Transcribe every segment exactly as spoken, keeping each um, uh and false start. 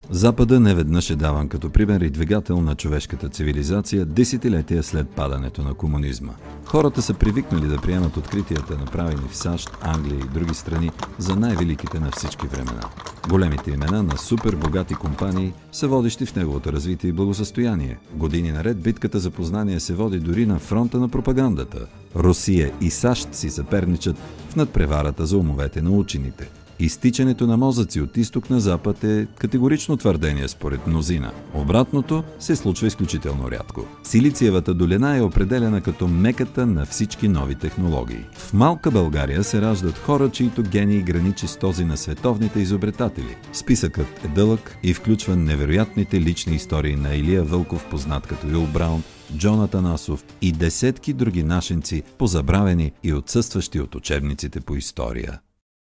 Запада неведнъж е даван като пример и двигател на човешката цивилизация десетилетия след падането на комунизма. Хората са привикнали да приемат откритията, направени в САЩ, Англия и други страни, за най-великите на всички времена. Големите имена на супербогати компании са водещи в неговото развитие и благосъстояние. Години наред битката за познание се води дори на фронта на пропагандата. Русия и САЩ си съперничат в надпреварата за умовете на учените. Изтичането на мозъци от изток на запад е категорично твърдение според мнозина. Обратното се случва изключително рядко. Силициевата долина е определена като меката на всички нови технологии. В малка България се раждат хора, чието гений граничи с този на световните изобретатели. Списъкът е дълъг и включва невероятните лични истории на Илия Вълков, познат като Уил Браун, Джон Атанасов и десетки други нашенци, позабравени и отсъстващи от учебниците по история.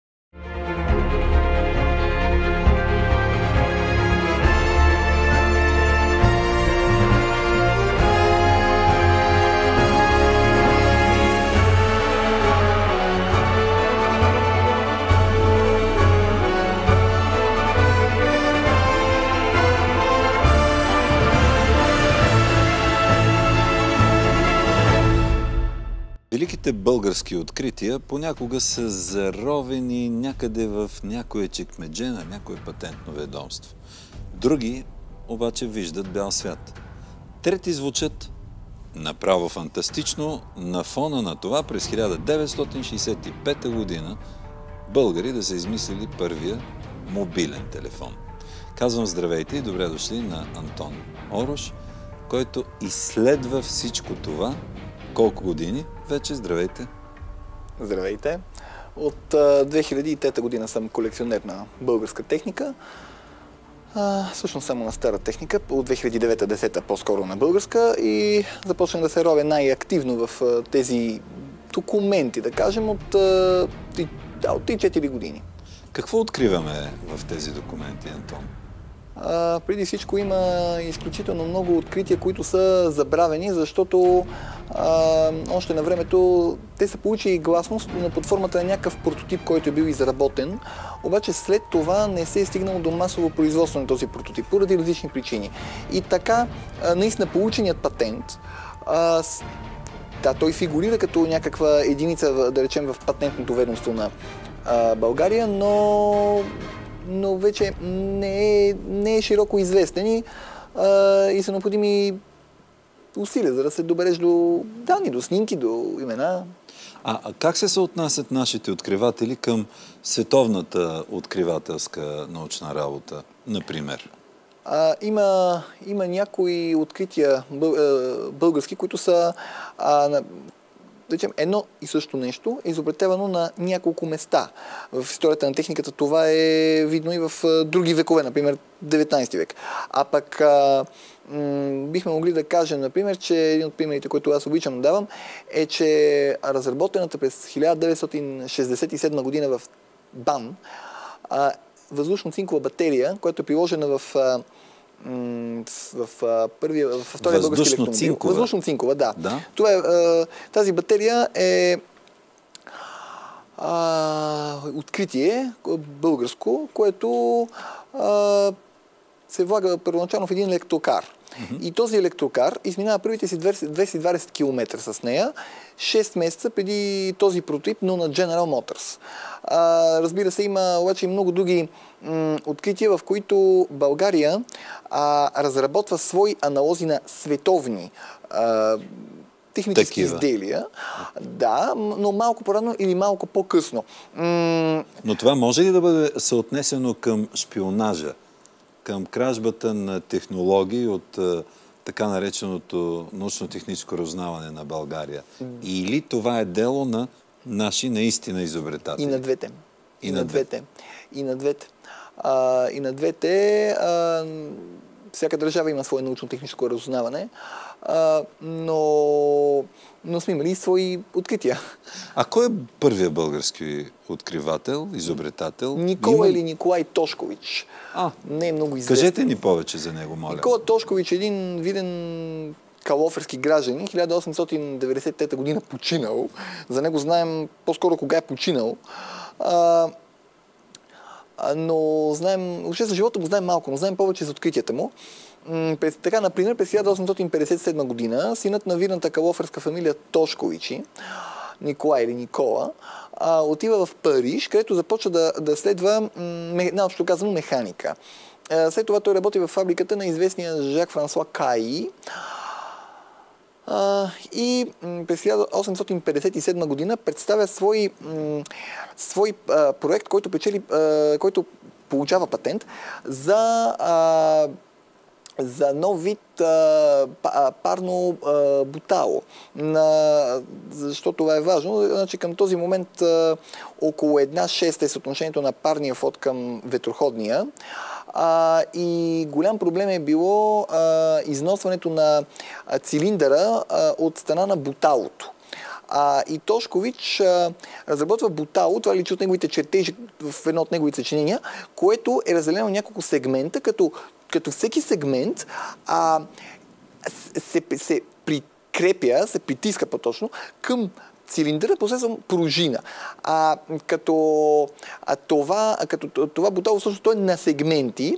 Великите български открития понякога са заровени някъде в някое чекмедже на някое патентно ведомство. Други обаче виждат бял свят. Трети звучат направо фантастично на фона на това през хиляда деветстотин шейсет и пета година българи да са измислили първия мобилен телефон. Казвам здравейте и добре дошли на Антон Орош, който изследва всичко това. Колко години? Вече здравейте. Здравейте. От две хиляди и трета година съм колекционер на българска техника. А, всъщност само на стара техника. От две хиляди и девета до десета по-скоро на българска и започнах да се ровя най-активно в тези документи, да кажем, от, да, от три-четири години. Какво откриваме в тези документи, Антон? А, преди всичко има изключително много открития, които са забравени, защото а, още на времето те са получили гласност под формата на някакъв прототип, който е бил изработен, обаче след това не се е стигнало до масово производство на този прототип, поради различни причини. И така, а, наистина полученият патент, а, да, той фигурира като някаква единица, да речем, в патентното ведомство на а, България, но но вече не е, не е широко известен и, а, и са необходими усилия, за да се добереш до данни, до снимки, до имена. А, а как се съотнасят нашите откриватели към световната откривателска научна работа, например? А, има, има някои открития бъл, български, които са а, на, да речем, едно и също нещо е изобретявано на няколко места. В историята на техниката това е видно и в други векове, например деветнайсети век. А пък а, бихме могли да кажем, например, че един от примерите, които аз обичам да давам, е, че разработената през хиляда деветстотин шейсет и седма година в БАН а, въздушно-цинкова батерия, която е приложена в а, в, в, първия, в втория български електромобил. Въздушно-цинкова, да. да. Това е, тази батерия е а, откритие българско, което а, се влага първоначално в един електрокар. Mm-hmm. И този електрокар изминава първите си двеста и двадесет километра с нея, шест месеца преди този прототип, но на General Motors. А, разбира се, има обаче и много други м, открития, в които България а, разработва свои аналози на световни а, технически Такива. изделия. Да, но малко по-рано или малко по-късно. М... Но това може ли да бъде съотнесено към шпионажа? Към кражбата на технологии от а, така нареченото научно-техническо разузнаване на България? Или това е дело на наши наистина изобретатели? И на двете. И, и на, на двете. двете. И на двете. А, и на двете. А, всяка държава има свое научно-техническо разузнаване, а, но, но сме имали свои открития. А кой е първият български откривател, изобретател? Никола Има... или Николай Тошкович. А, не е много известен. Кажете ни повече за него, моля. Никола Тошкович е един виден калоферски гражданин. хиляда осемстотин деветдесет и трета година починал. За него знаем по-скоро кога е починал. А, но знаем, въобще за живота му знаем малко, но знаем повече за откритията му. През, така, например, през хиляда осемстотин петдесет и седма година синът на видната калоферска фамилия Тошковичи, Николай или Никола, а, отива в Париж, където започва да, да следва, наобщо казано, механика. А, след това той работи в фабриката на известния Жак Франсуа Каи. А, и през хиляда осемстотин петдесет и седма година представя свой, свой а, проект, който, печели, а, който получава патент за а, за нов вид а, парно а, бутало. На, защо това е важно? Значи, към този момент а, около една шеста е съотношението на парния флот към ветроходния. А, и голям проблем е било а, износването на цилиндъра а, от страна на буталото. А, и Тошкович а, разработва бутало, това личи от неговите чертежи в едно от неговите съчинения, което е разделено на няколко сегмента, като като всеки сегмент а, се, се прикрепя, се притиска по-точно към цилиндъра посредством пружина. А, като, а, това, като това бутало всъщност той е на сегменти.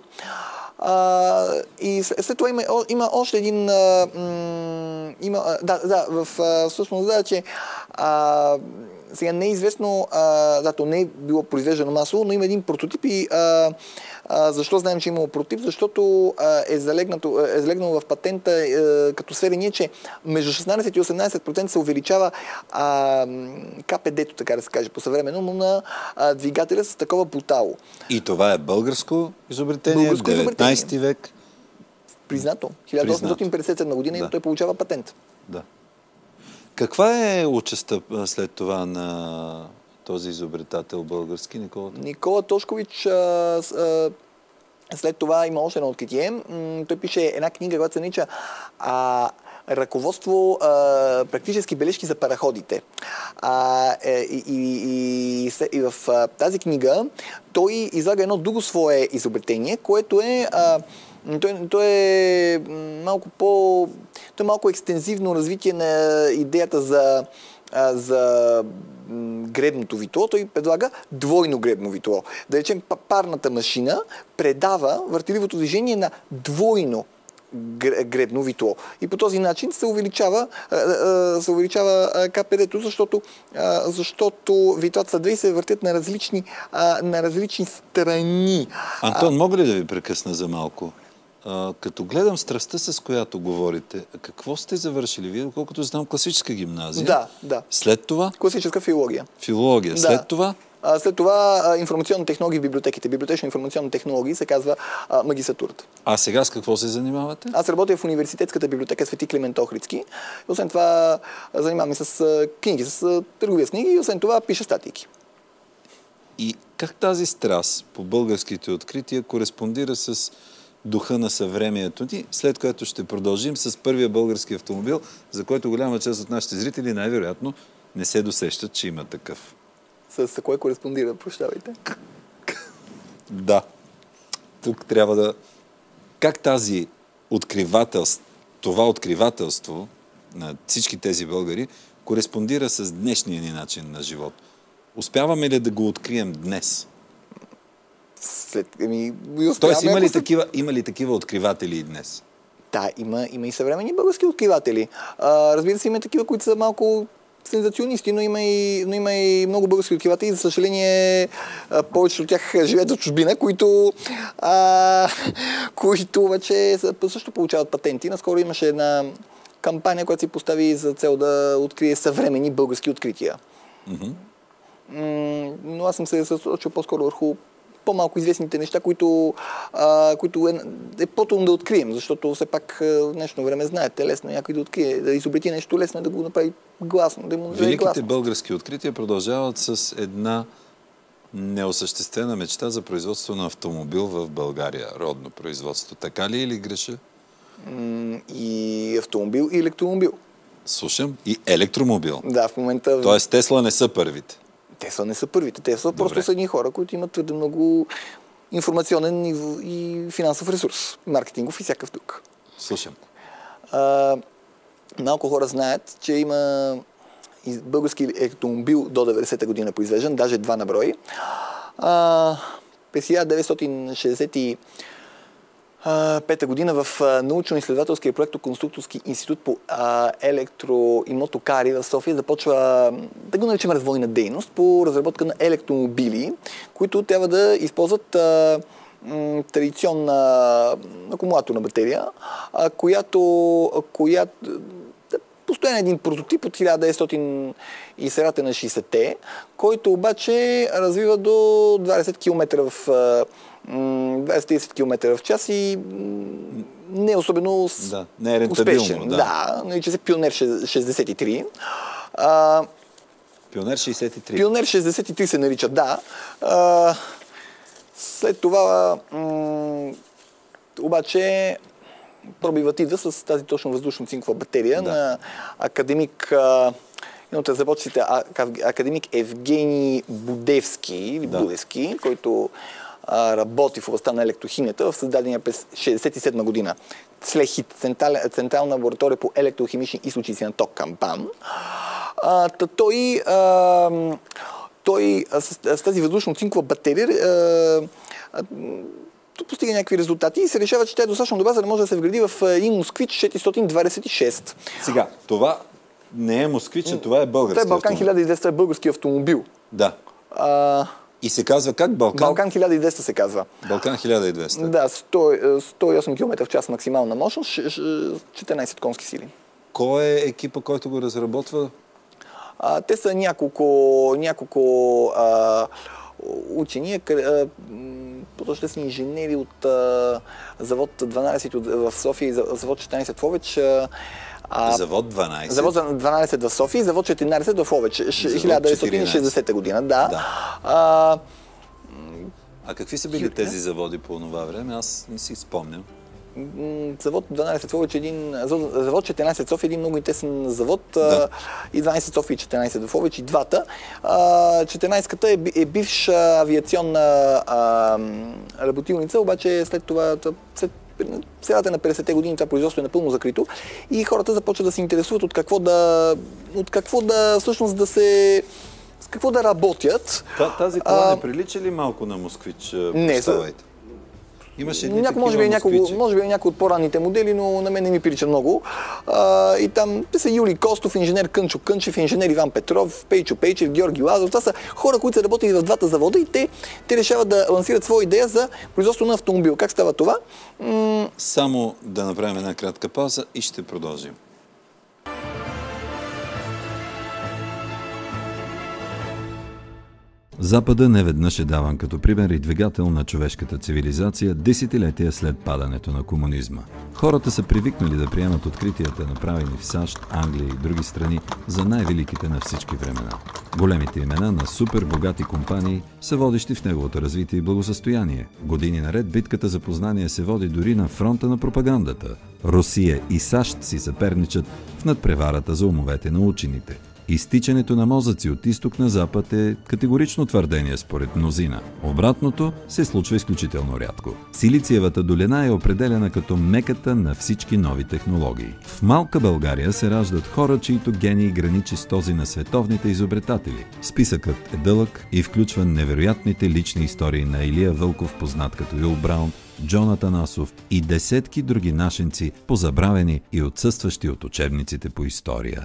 А, и след това има, има още един... А, м, има, да, да, в, а, всъщност, да, че а, сега не е известно, а, да, то не е било произвеждано масово, но има един прототип и а, а, защо знаем, че имало прототип? Защото а, е, залегнато, е залегнало в патента а, като сведение, че между шестнадесет и осемнадесет процента се увеличава а, КПД-то, така да се каже, по-съвременно, но на а, двигателя с такова бутало. И това е българско изобретение, българско деветнадесети век. Признато. хиляда осемстотин петдесет и седма година да. И той получава патент. Да. Каква е участта след това на този изобретател български, Никола? Никола Тошкович а, а, след това има още едно откритие. М, той пише една книга, която се нарича а, ръководство, а, практически бележки за параходите. А, е, и, и, и, и в а, тази книга той излага едно друго свое изобретение, което е... А, Той, той е малко по... Той е малко екстензивно развитие на идеята за, за гребното витло. Той предлага двойно гребно витло. Да речем, парната машина предава въртеливото движение на двойно гребно витло. И по този начин се увеличава, се увеличава КПД-то, защото, защото витлата са две и се въртят на различни, на различни страни. Антон, мога ли да ви прекъсна за малко? А, като гледам страстта, с която говорите, какво сте завършили вие, колкото знам, класическа гимназия? Да, да. След това? Класическа филология. Филология. Да. След това? А, след това а, информационни технологии в библиотеките. Библиотечно-информационни технологии се казва а, магистратурата. А сега с какво се занимавате? Аз работя в университетската библиотека Свети Климент Охридски. Освен това занимавам се с а, книги, с а, търговия с книги и освен това пиша статики. И как тази страст по българските открития кореспондира с духа на съвремието ни, след което ще продължим с първия български автомобил, за който голяма част от нашите зрители най-вероятно не се досещат, че има такъв. С кое кореспондира, прощавайте? Да. Тук трябва да... Как тази откривателство, това откривателство на всички тези българи кореспондира с днешния ни начин на живот? Успяваме ли да го открием днес? След, ами, Тоест, има ли, се... такива, има ли такива откриватели и днес? Да, има, има и съвременни български откриватели. А, разбира се, има такива, които са малко сензационисти, но има и, но има и много български откриватели. За съжаление, повечето от тях живеят в чужбина, които, а, които вече също получават патенти. Наскоро имаше една кампания, която си постави за цел да открие съвременни български открития. Mm-hmm. М- но аз съм се съсредоточил по-скоро върху по-малко известните неща, които, а, които е, е по-трудно да открием, защото все пак в днешно време знаете, лесно някой да открие, да изобрети нещо, лесно е да го направи гласно, да му даде Великите гласност. български открития продължават с една неосъществена мечта за производство на автомобил в България, родно производство. Така ли или греша? М- и автомобил, и електромобил. Слушам. И електромобил. Да, в момента... Тоест Тесла не са първите. Те не са първите. Те са просто са едни хора, които имат твърде много информационен и, и финансов ресурс, маркетингов и всякакъв друг. Слушам. А, малко хора знаят, че има български електромобил до деветдесета година произвеждан, даже два на брой. А, през хиляда деветстотин шейсет и пета година в научно-изследователския проектно-конструкторски институт по а, електро и мотокари в София започва, да го наречем, развойна дейност по разработка на електромобили, които трябва да използват а, м, традиционна акумулаторна батерия, а, която, която постоянно един прототип от хиляда деветстотин и средата на шейсетте, който обаче развива до двадесет километра в двадесет-тридесет километра в час и не е особено да, не е рентабилно, успешен. Да, да, нарича се Пионер шейсет и три. А, Пионер шейсет и три. Пионер шейсет и три се нарича, да. А, след това м- обаче пробивът идва с тази точно въздушно-цинкова батерия да. на академик, един от разработчиците, академик Евгений Будевски, или да. Будевски, който а, работи в областта на електрохимията в създадения през шейсет и седма година ЦЛЕХИТ, Централна лаборатория по електрохимични източници на ток към БАН. А, той, а, той а, с, с тази въздушно-цинкова батерия а, а, постига някакви резултати и се решава, че тя е достатъчно добра, за да може да се вгради в един Москвич четиристотин двадесет и шест. Сега, това не е Москвич, а това е български Това е Балкан автомобил. хиляда и двеста, е български автомобил. Да. А... И се казва как Балкан? Балкан хиляда и двеста се казва. Балкан хиляда и двеста. Да, сто и осем километра в час максимална мощност, четиринадесет конски сили. Кой е екипа, който го разработва? А, те са няколко, няколко а, учени, по-точно инженери от а, завод дванадесет в София и завод четиринадесет в Ловеч. А, завод дванадесет? Завод дванадесет в София и завод четиринадесет в Ловеч. хиляда деветстотин и шейсета година, да. да. А, а какви са били тези заводи по това време? Аз не си спомням. Завод дванадесет в Ловеч, един, завод четиринадесет в София, един много интересен завод, да. И дванадесет в София и четиринадесет в Ловеч, и двата. четиринадесета е, е бивша авиационна а, работилница, обаче след това, след средата на петдесетте години това производство е напълно закрито и хората започват да се интересуват от какво да, от какво да всъщност да се с какво да работят. Тази кола не прилича ли малко на Москвич? Не, Имаше Няко, може, би е няколко, може би е някои от по-ранните модели, но на мен не ми прилича много. А, и там те са Юлий Костов, инженер Кънчо Кънчев, инженер Иван Петров, Пейчо Пейчев, Георги Лазов. Това са хора, които са работили в двата завода и те, те решават да лансират своя идея за производство на автомобил. Как става това? М- Само да направим една кратка пауза и ще продължим. Запада неведнъж е даван като пример и двигател на човешката цивилизация десетилетия след падането на комунизма. Хората са привикнали да приемат откритията, направени в САЩ, Англия и други страни, за най-великите на всички времена. Големите имена на супер богати компании са водещи в неговото развитие и благосъстояние. Години наред битката за познание се води дори на фронта на пропагандата. Русия и САЩ си съперничат в надпреварата за умовете на учените. Изтичането на мозъци от изток на запад е категорично твърдение според мнозина. Обратното се случва изключително рядко. Силициевата долина е определена като меката на всички нови технологии. В малка България се раждат хора, чието гений граничи с този на световните изобретатели. Списъкът е дълъг и включва невероятните лични истории на Илия Вълков, познат като Юл Браун, Джон Атанасов и десетки други нашенци, позабравени и отсъстващи от учебниците по история.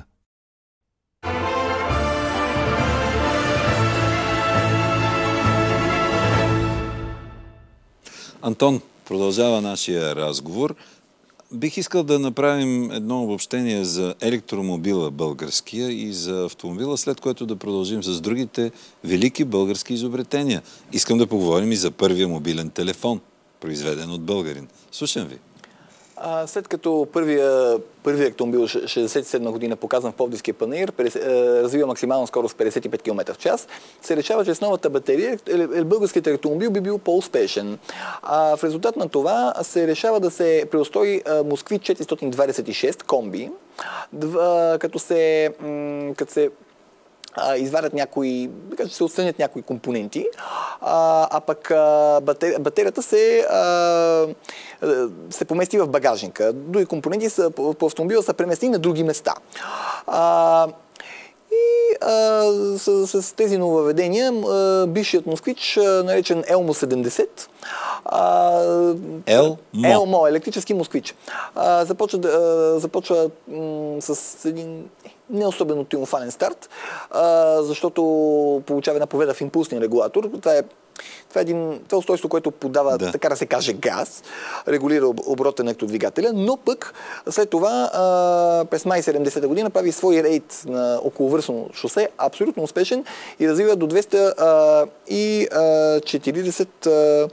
Антон, продължава нашия разговор. Бих искал да направим едно обобщение за електромобила българския и за автомобила, след което да продължим с другите велики български изобретения. Искам да поговорим и за първия мобилен телефон, произведен от българин. Слушам ви. А, след като първия, първия автомобил шейсет и седма година, показан в Пловдивския панаир, развива максимална скорост петдесет и пет километра в час, се решава, че с новата батерия българският автомобил би бил по-успешен. А в резултат на това се решава да се преустрои Москвич четиристотин двадесет и шест комби, като се, като се извадят някои, да кажа, се отстранят някои компоненти, а, а пък а, батер, батерията се, а, се помести в багажника. Други компоненти са, по автомобила са преместени на други места. А, и а, с, с тези нововведения а, бившият москвич, а, наречен Елмо седемдесет, а, Елмо. Елмо, електрически москвич, а, започва, а, започва м, с един не особено триумфален старт, а, защото получава една победа в импулсния регулатор. Това е Това е, един, това е устройство, което подава, да. така да се каже, газ, регулира оборота на електродвигателя, но пък след това а, през май седемдесета година прави свой рейд на околовръстно шосе, абсолютно успешен и развива до двеста четиридесет а,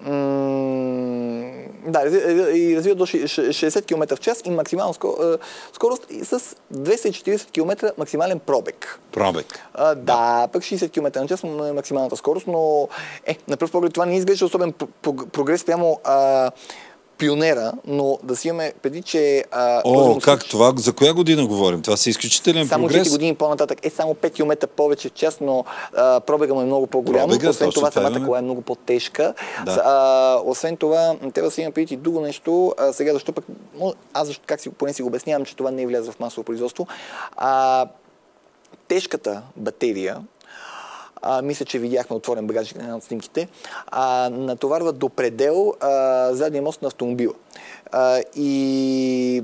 да, и развива до шейсет километра в час и максимална скорост с двеста и четиридесет километра максимален пробег. Пробег. А, да, пък шейсет километра на час е максималната скорост, но е, на пръв поглед това не изглежда особен прогрес прямо а, пионера, но да си имаме преди, че... А, О, този как това? За коя година говорим? Това са изключителен само прогрес. Само четири години по-нататък е само пет километра повече в час, но а, пробега му е много по-голямо. Освен това, самата имаме... кола е много по-тежка. Да. А, освен това, трябва да си има преди и друго нещо. А, сега, защо пък... Аз защо, как си, поне си го обяснявам, че това не е вляза в масово производство. А, тежката батерия, А, мисля, че видяхме отворен багажник на една от снимките, а, натоварва до предел а, задния мост на автомобила. А, и...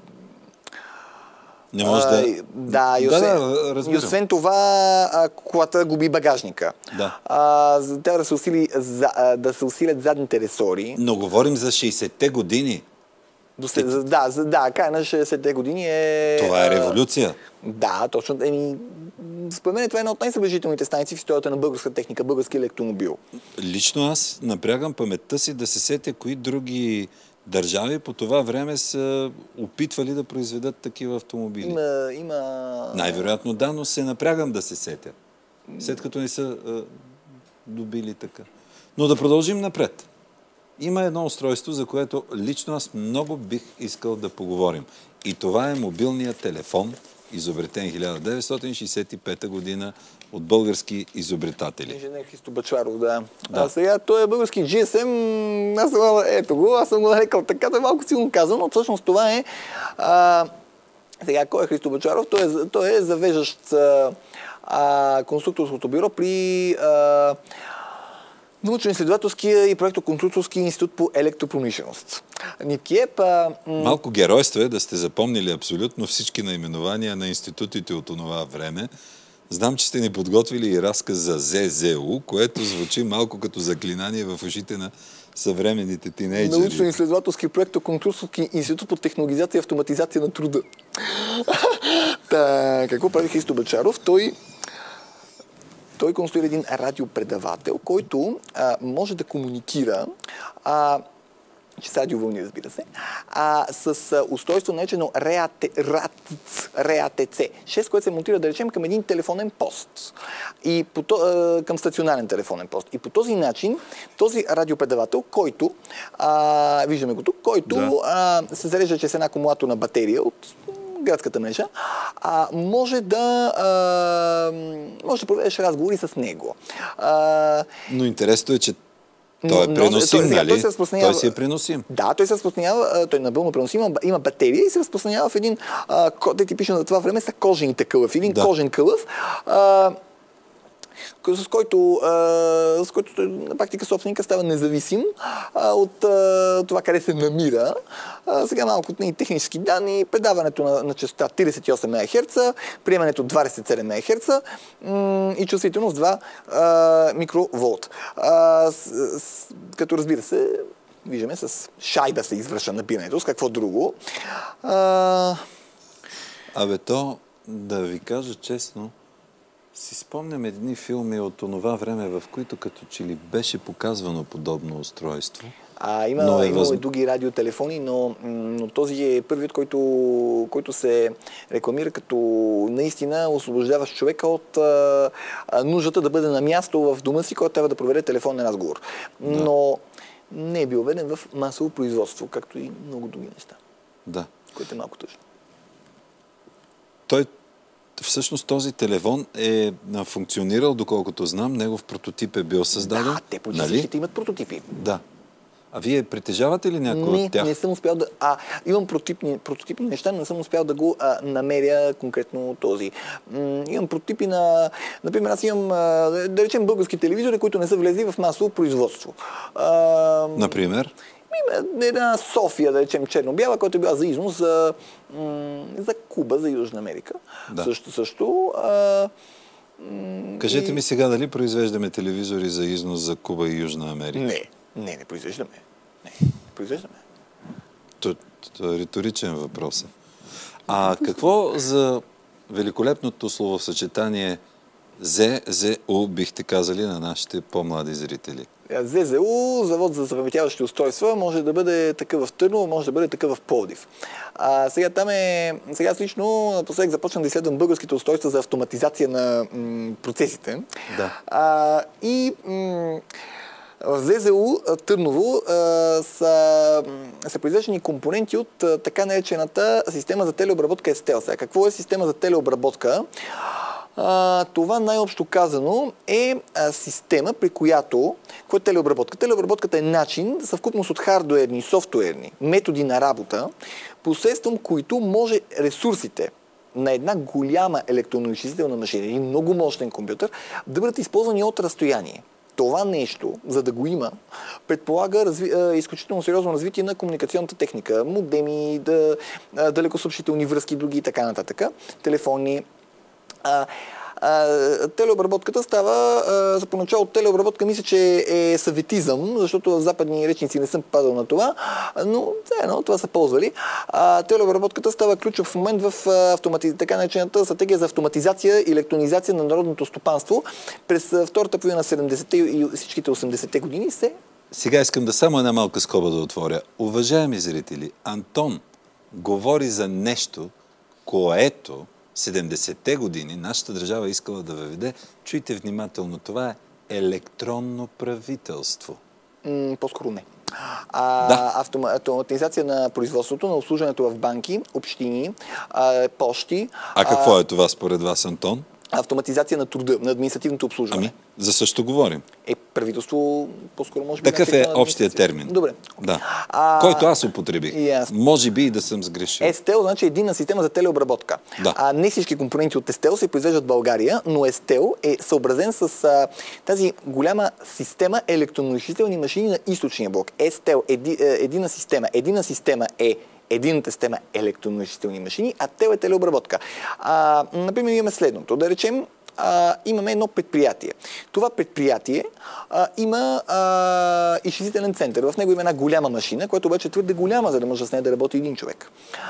Не може да... А, да, и освен, да, да, и освен това а, колата губи багажника. Да. А, трябва да се, усили, за, а, да се усилят задните ресори. Но говорим за шейсетте години. До се, за, да, за, да, край на шейсетте години е... Това е революция. А, да, точно. Еми, според мен това е една от най-съближителните станици в историята на българска техника, български електромобил. Лично аз напрягам паметта си да се сетя кои други държави по това време са опитвали да произведат такива автомобили. Има... има... Най-вероятно да, но се напрягам да се сетя. След като не са а, добили така. Но да продължим напред. Има едно устройство, за което лично аз много бих искал да поговорим. И това е мобилният телефон, изобретен хиляда деветстотин шейсет и пета година от български изобретатели. Инженер Христо Бъчваров, да. да. А сега той е български джи ес ем, аз съм, ето го, аз съм го нарекал така, той е малко силно казано, но всъщност това е... А, сега, кой е Христо Бъчваров? Той е, той е завеждащ а, а, конструкторското бюро при... А, научно-изследователския и проектно-конструкторски институт по електропромишленост. Ниткиеп... А, Малко геройство е да сте запомнили абсолютно всички наименования на институтите от онова време. Знам, че сте ни подготвили и разказ за зе зе у, което звучи малко като заклинание в ушите на съвременните тинейджери. Научно-изследователски проектно-конструкторски институт по технологизация и автоматизация на труда. Та, какво прави Христо Бъчваров? Той Той конструира един радиопредавател, който а, може да комуникира а, с радиовълни, разбира се, а, с а, устройство наречено РЕА-ТЦ шест, което се монтира, да речем, към един телефонен пост. И по, а, към стационарен телефонен пост. И по този начин, този радиопредавател, който, а, виждаме го тук, който да. а, се зарежда чрез една акумулаторна батерия от градската мрежа, а, може да а, може да проведеш разговори с него. А, Но интересното е, че той е преносим, той, нали? Той, се разпространява... той си е преносим. Да, той се разпространява, той е напълно преносим, има, има батерия и се разпространява в един, а, те типично за това време са кожените кълъв, един да. кожен кълъв, а, с който, а, с който на практика собственика става независим а, от а, това къде се намира. А, сега малко от технически данни, предаването на, на частота тридесет и осем мегахерца, приемането двадесет и седем мегахерца и чувствителност два а, микроволт. А, с, с, като разбира се, виждаме с шайба се извършва набирането, с какво друго. А... Абе то, да ви кажа честно, си спомням едни филми от онова време, в които като че ли беше показвано подобно устройство. А, има има възм... и други радиотелефони, но, но този е първият, който, който се рекламира като наистина освобождаващ човека от а, нуждата да бъде на място в дома си, който трябва да проведе телефонен разговор. Да. Но не е бил введен в масово производство, както и много други неща. Да. Което е малко тъжно. Той Всъщност този телефон е функционирал, доколкото знам, негов прототип е бил създаден. Да, те почти всичките имат прототипи. Да. А вие притежавате ли някой не, от тях? Не съм успял да... А, имам прототипни, прототипни неща, но не съм успял да го а, намеря конкретно този. М, имам прототипи на... Например, аз имам, а, да речем, български телевизори, които не са влезли в масово производство. А, Например? Има една София, да речем, черно-бяла, която е била за износ за, за Куба, за Южна Америка. Да. Също, също. А, Кажете и... ми сега, дали произвеждаме телевизори за износ за Куба и Южна Америка? Не, не, не произвеждаме. Не, не произвеждаме. То, то е риторичен въпрос. А какво за великолепното словосъчетание Зе Зе У бихте казали на нашите по-млади зрители? Зе Зе У, завод за запаметяващи устройства, може да бъде такъв в Търново, може да бъде такъв в Пловдив. А, сега там е... Сега аз лично напоследък започнах да изследвам българските устройства за автоматизация на м, процесите. Да. А, и... М, в Зе Зе У Търново а, са, са произвеждани компоненти от а, така наречената система за телеобработка Естел. Сега, какво е система за телеобработка? А, това най-общо казано е а, система, при която... Какво е телеобработка? Телеобработката е начин, съвкупност от хардуерни и софтуерни методи на работа, посредством които може ресурсите на една голяма електронно-изчислителна машина, един много мощен компютър, да бъдат използвани от разстояние. Това нещо, за да го има, предполага разви... изключително сериозно развитие на комуникационната техника. Модеми, да... далекосъобщителни връзки, други и така нататък. Телефони. А, а, телеобработката става, а, за поначало телеобработка мисля, че е съветизъм, защото в западни речници не съм попадал на това, но едно, това са ползвали. А, телеобработката става ключов момент в автомати... така наречената стратегия за автоматизация и електронизация на народното стопанство. През втората половина на седемдесетте и всичките осемдесетте години се... Сега искам да само една малка скоба да отворя. Уважаеми зрители, Антон говори за нещо, което седемдесетте години нашата държава искала да въведе. Чуйте внимателно, това е електронно правителство. М, по-скоро не. А, да. автома, автоматизация на производството, на обслужването в банки, общини, а, пощи. А какво а, е това според вас, Антон? Автоматизация на труда, на административното обслужване. Ами, за също говорим. Е, правителство, по-скоро може би... Такъв е общият термин. Добре. Да. А, който аз употребих. Yes. Може би и да съм сгрешил. Естел значи единна система за телеобработка. Да. А, не всички компоненти от Естел се произвеждат в България, но Естел е съобразен с а, тази голяма система електронно-изчислителни машини на източния блок. Естел е еди, единна система. Единна система е единната система електронно-изчислителни машини, а тел е телеобработка. А, например, имаме следното. Да речем, а, имаме едно предприятие. Това предприятие а, има а, изчислителен център. В него има една голяма машина, която обаче е твърде голяма, за да може с нея да работи един човек.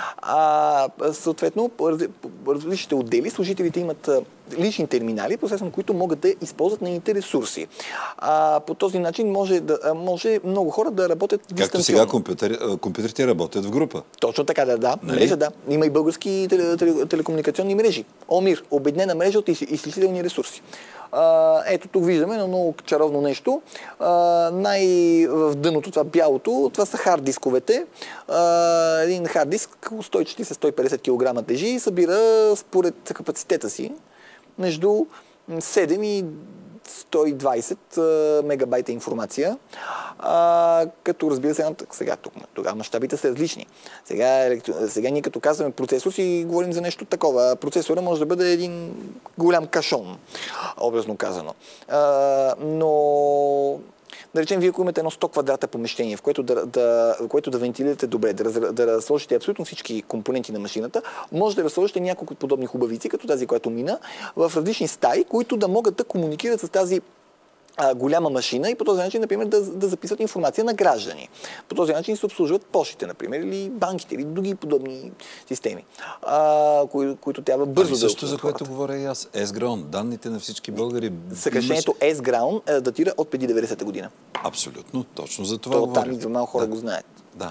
А, съответно, различните отдели, служителите имат лични терминали, посредством които могат да използват нейните ресурси. А, по този начин може, да, може много хора да работят дистанционно. Както сега компютър, компютрите работят в група. Точно така, да, да. Нали? Мрежа, да. Има и български теле, теле, телекомуникационни мрежи. ОМИР, обединена мрежа от изчислителни ресурси. А, ето тук виждаме едно много чаровно нещо. А, най- в дъното, това бялото, това са хард дисковете. А, един хард диск сто и четиридесет до сто и петдесет килограма тежи и събира според капацитета си между седем и сто и двадесет мегабайта информация, а, като разбира се, сега тук, тогава мащабите са различни. Сега, сега ние като казваме процесор си говорим за нещо такова. Процесора може да бъде един голям кашон, образно казано. А, но да речем, вие ако имате едно сто квадрата помещение, в което да, да, което да вентилирате добре, да, да, да разложите абсолютно всички компоненти на машината, може да разложите няколко подобни хубавици, като тази, която мина, в различни стаи, които да могат да комуникират с тази а, голяма машина и по този начин, например, да, да записват информация на граждани. По този начин се обслужват почтите, например, или банките, или други подобни системи, а, кои, които трябва бързо ами да също, за което говоря и аз. ЕСГРАУН, данните на всички българи... Съкръщението ЕСГРАУН е, датира от преди деветдесета година. Абсолютно, точно за това То, говоря. Там и малко хора да. го знаят. Да.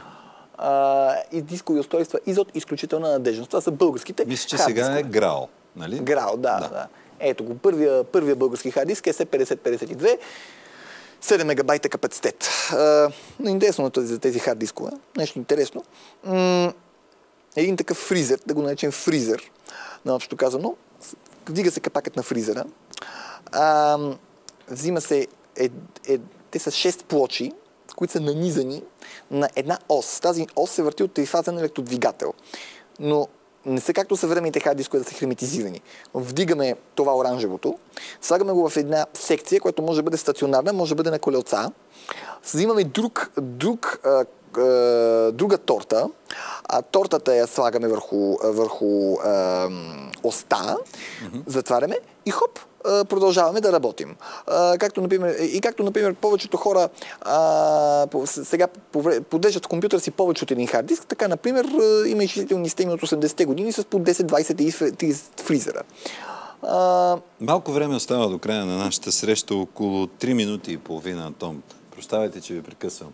А, и дискови устройства изот изключителна надежност. Това са българските. Мисля, че сега е ГРАО, нали? ГРАО, да, да. да. Ето го, първия, първия български хард диск е С петдесет петдесет и две, седем мегабайта капацитет. А, интересно за тези хард дискове. Нещо интересно. М- един такъв фризер, да го наречем фризер, наобщо казано, вдига се капакът на фризера, а, взима се, е, е, те са шест плочи, които са нанизани на една ос. Тази ос се върти от трифазен електродвигател. Но не са както съвременните хард дискове да са херметизирани. Вдигаме това оранжевото, слагаме го в една секция, която може да бъде стационарна, може да бъде на колелца. Взимаме друг, друг, а, а, друга торта, а тортата я слагаме върху, върху а, оста, mm-hmm. затваряме и хоп, продължаваме да работим. А, както, например, и както, например, повечето хора а, сега поддържат в компютъра си повече от един хард диск, така, например, има изчислителни системи от осемдесетте години с по десет, двайсет и трийсет фризера. А... Малко време остава до края на нашата среща, около три минути и половина, Антон. Прощавайте, че ви прекъсвам.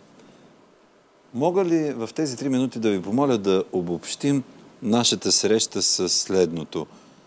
Мога ли в тези три минути да ви помоля да обобщим нашата среща с следното?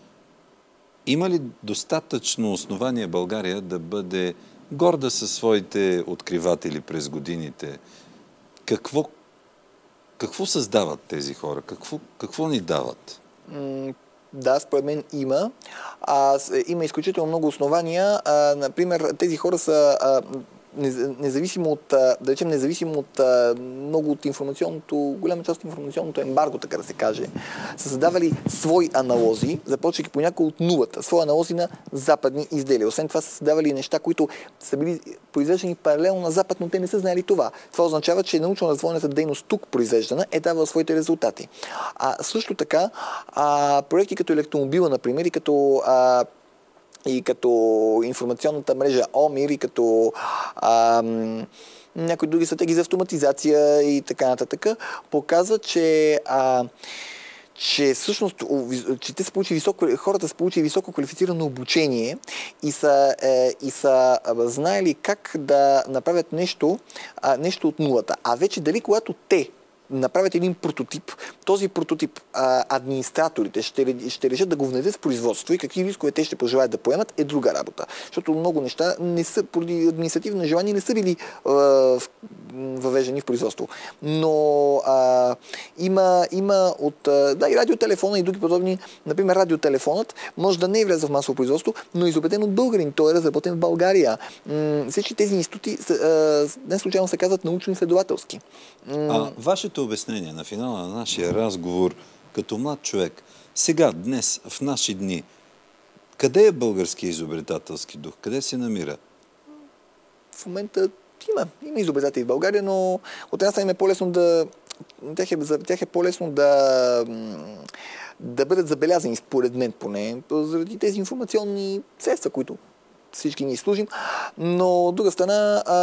Има ли достатъчно основание България да бъде горда със своите откриватели през годините? Какво, какво създават тези хора? Какво, какво ни дават? Да, според мен има. А, има изключително много основания. А, например, тези хора са... А, независимо от, да речем, независимо от много от информационното, голяма част от информационното ембарго, така да се каже, са създавали свои аналози, започвайки понякога от нулата, свои аналози на западни изделия. Освен това са създавали неща, които са били произвеждани паралелно на Запад, но те не са знали това. Това означава, че научно-развойната дейност тук произвеждана е давала своите резултати. А също така, а, проекти като електромобила, например, и като а, и като информационната мрежа ОМИР, и като ам, някои други стратегии за автоматизация и така нататък, показва, че, а, че всъщност че те са получили високо, хората са получили високо квалифицирано обучение и са, е, и са знаели как да направят нещо, а, нещо от нулата. А вече дали когато те направят един прототип, този прототип а, администраторите ще, ще решат да го внедрят в производство и какви рискове те ще пожелаят да поемат, е друга работа. Защото много неща не са, поради административно желание, не са били а, въвеждани в производство. Но а, има, има от а, да, и радиотелефона и други подобни, например радиотелефонът може да не е влязъл в масово производство, но е изобретен от българин. Той е разработен в България. М- всички тези институти не случайно се казват научно-изследователски. А вашето обяснение на финала на нашия разговор като млад човек, сега, днес, в наши дни, къде е българския изобретателски дух? Къде се намира? В момента има. Има изобретатели в България, но от една страна им е по-лесно да... Тях е, за тях е по-лесно да... да бъдат забелязани, според мен поне, заради тези информационни средства, които всички ние служим. Но от друга страна, а,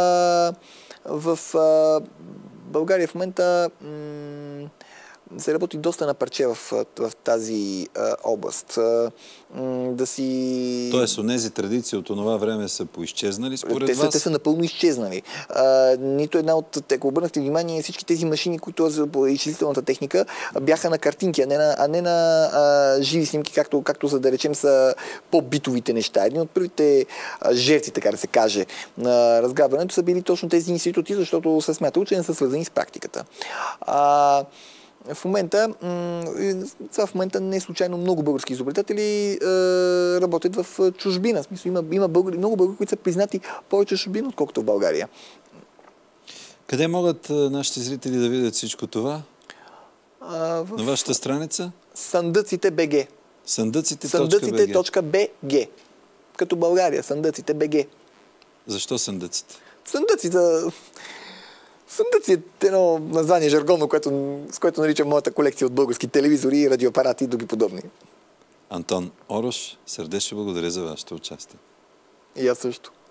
в а, България в момента м- се работи доста на парче в, в тази а, област. А, м- да си... Тоест, онези традиции от онова време са поизчезнали според те вас? Са, те са напълно изчезнали. А, нито една от... Ако обърнахте внимание, всички тези машини, които са по изчислителната техника, бяха на картинки, а не на, а не на а, живи снимки, както, както за да речем са по-битовите неща. Едни от първите а, жертви, така да се каже, на разграбването са били точно тези институти, защото се смятало, че не са свързани с практиката. А, В момента, това в момента не е случайно много български изобретатели е, работят в чужбина. В смисъл, има, има българи, много българи, които са признати повече в чужбина, отколкото в България. Къде могат нашите зрители да видят всичко това? А, в... На вашата страница? Сандъците точка би джи. Сандъците точка би джи. Като България. Сандъците точка би джи. Защо съндъците? Съндъците... Съндъци е едно название жаргонно, което, с което наричам моята колекция от български телевизори, радиоапарати и други подобни. Антон Орош, сърдечно благодаря за вашето участие. И аз също.